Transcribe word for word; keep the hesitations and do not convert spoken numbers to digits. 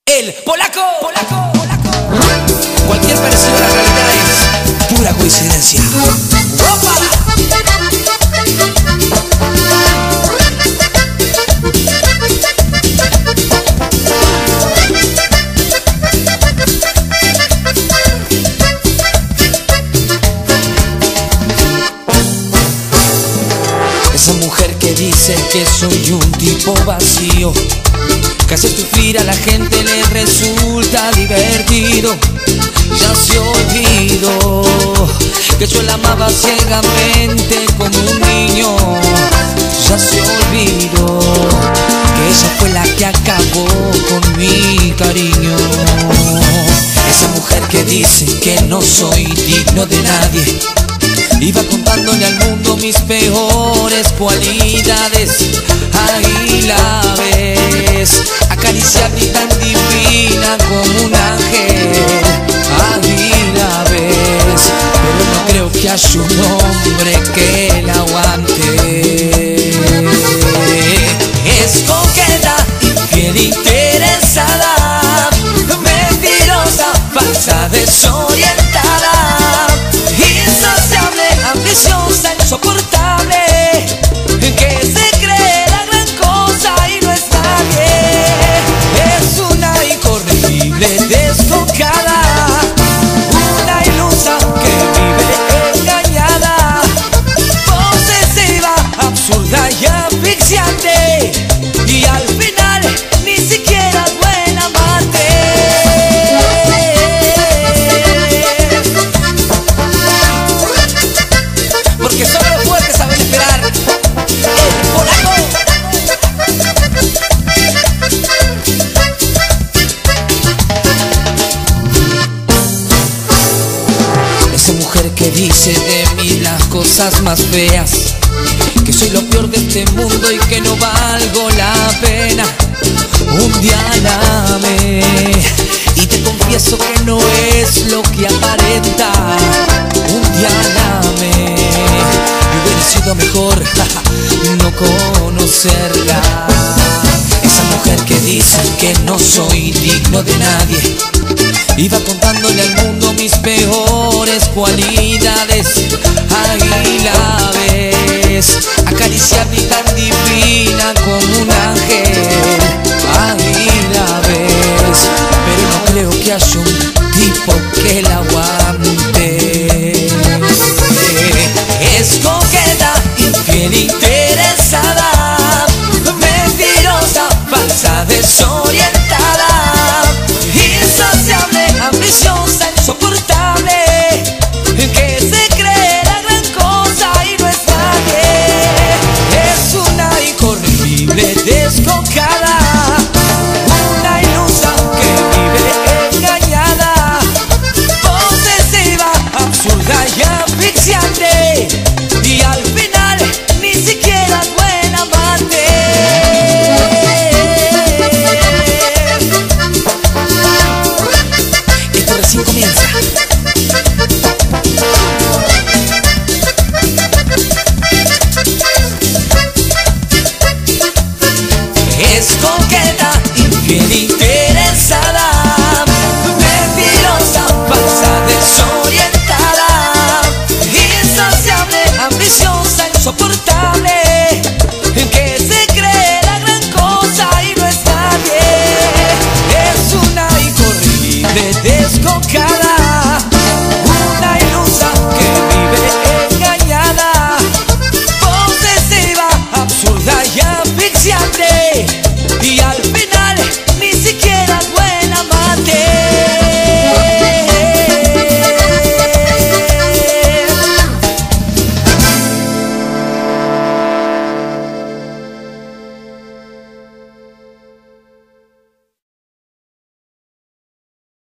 El polaco, polaco, polaco. Cualquier parecido a la realidad es pura coincidencia. ¡Opa! Esa mujer que dice que soy un tipo vacío, que hace sufrir a la gente le resulta divertido. Ya se olvidó que yo la amaba ciegamente como un niño. Ya se olvidó que ella fue la que acabó con mi cariño. Esa mujer que dice que no soy digno de nadie, iba contándole al mundo mis peores cualidades. Ahí la ves, acariciada y tan divina como un ángel. Ahí la ves, pero no creo que haya un hombre que la aguante. Es coqueta, infiel, interesada, mentirosa, falsa, desorientada, insaciable, ambiciosa, insoportable, que se cree la gran cosa y no es nadie. Es una incorregible desfocada, una ilusa que vive engañada, posesiva, absurda y asfixiante, y al final ni siquiera es buena amante. Porque solo los fuertes saben esperar. El polaco. Esa mujer que dice de mí las cosas más feas, que soy lo peor de este mundo y que no valgo la pena. Un día la amé y te confieso que no es lo que aparenta. Un día la amé y hubiera sido mejor no conocerla. Esa mujer que dice que no soy digno de nadie, iba contándole al mundo mis peores cualidades. Ahí la ves, acariciada y tan divina como un ángel. Ahí la ves, pero no creo que haya un